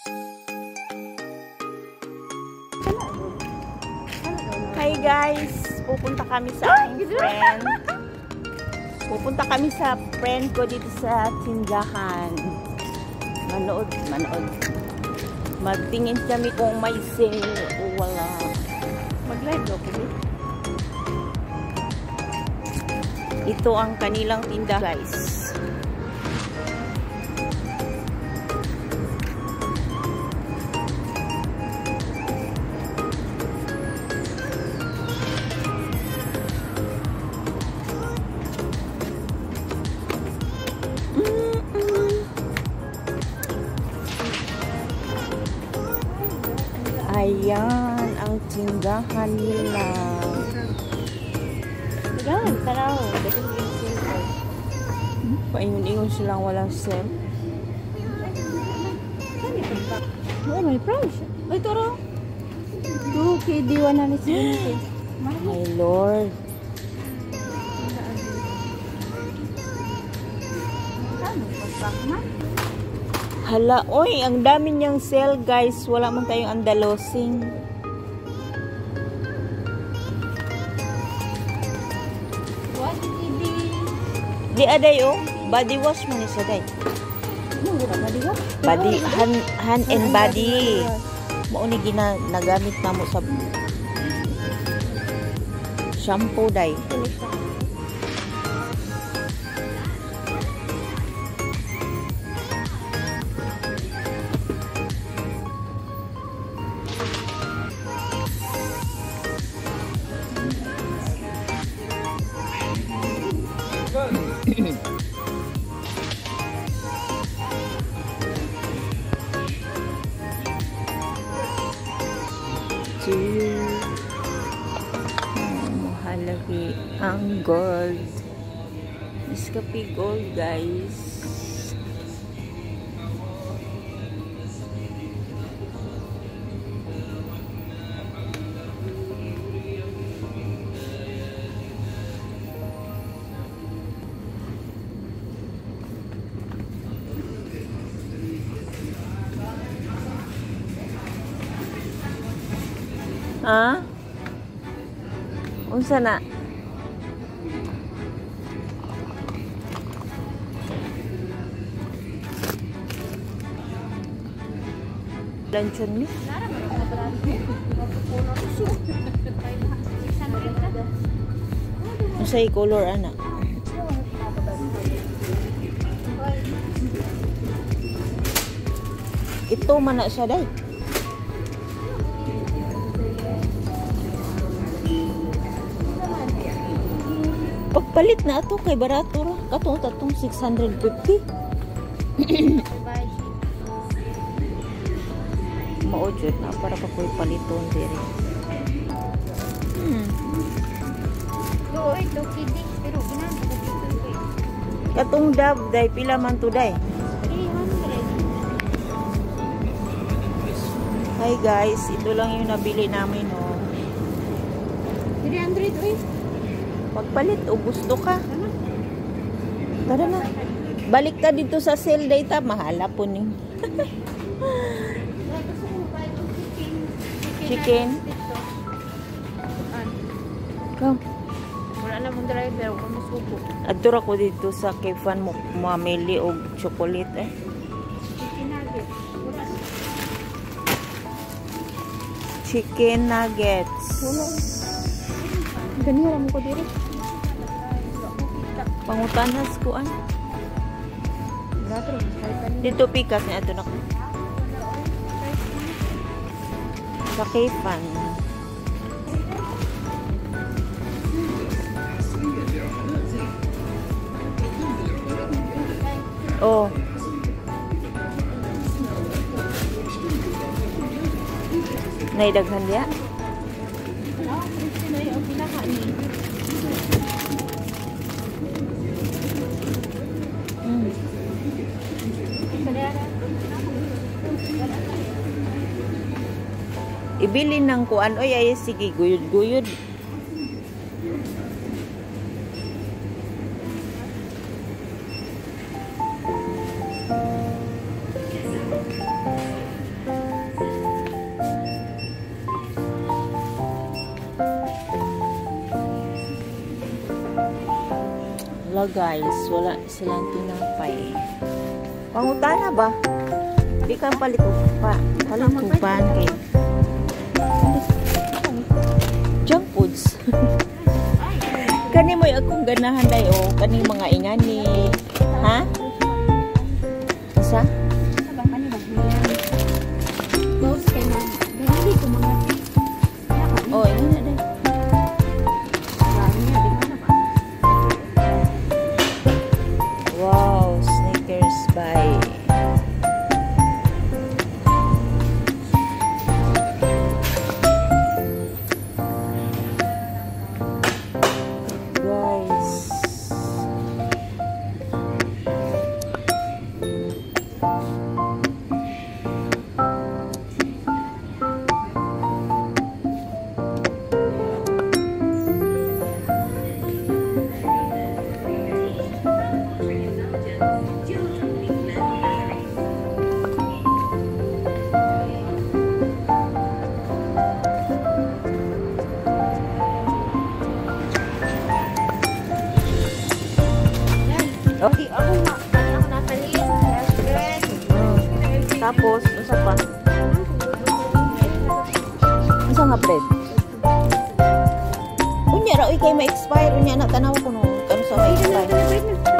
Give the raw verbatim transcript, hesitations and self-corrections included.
Hi guys, pupunta kami sa aking friend. Pupunta kami sa friend ko dito sa tindahan. Manood, manood. Magtingin kami kung may sale o wala. Mag-live daw kami. Ito ang kanilang tinda guys. Ayan ang tindahan nila. Ayan, tanaw. Paingon-ingon silang walang sale. Oh, may price. Ay, toro. two K D one ninety. My Lord. Hala, oy, ang dami niyang sale guys. Wala man tayong andalosing. What did Di aday oh, body wash mo ni sa day. Ano gina body wash? Body hand, hand and body. Mao ni gina nagamit na mo sa shampoo day. Mahalagi ang gold. Iskapi gold guys. Ha? Unsa na? Lanchon mi? Unsay color ana? Ito man na siya day. Pagpalit na ato kay barato ra. Katong tatong six hundred fifty. Maojud na para pa ko'y paliton diri. Hmm. Oo, ito kidi pero ginamit ko dito. Katong dab day pila man to day? three hundred. Hi guys, ito lang yung nabili namin oh. three hundred oi. Pagpalit o gusto ka? Tara na. Balik ka dito sa sale data. Mahala po ni. Chicken. Come. Wala na mong driver. Kung masuko. Adura ko dito sa Kefan mo mamili o chocolate eh. Chicken nugget. Chicken nuggets. Ganira mo ko diri. Pangutanas ko an. Dito pikas ni ato na ko. Sa Kefan. Oh. Naidaghan dia? Ibili ng kuan oy ay sige guyod-guyod. ba guys? Wala silang tinapay. Pangutana ba? Di ka palitupan. Palitupan kay junk foods. Kani mo akong ganahan day o kani mga ingani. Ha? Isa? Oh, ini na day. Wow, Snickers by guys. Hindi ako ma, ano ako napaliin. Tapos, usa pa. Usa nga bread. Unya ra oy kay ma-expire unya na tanaw ko no. Kano sa ma-expire.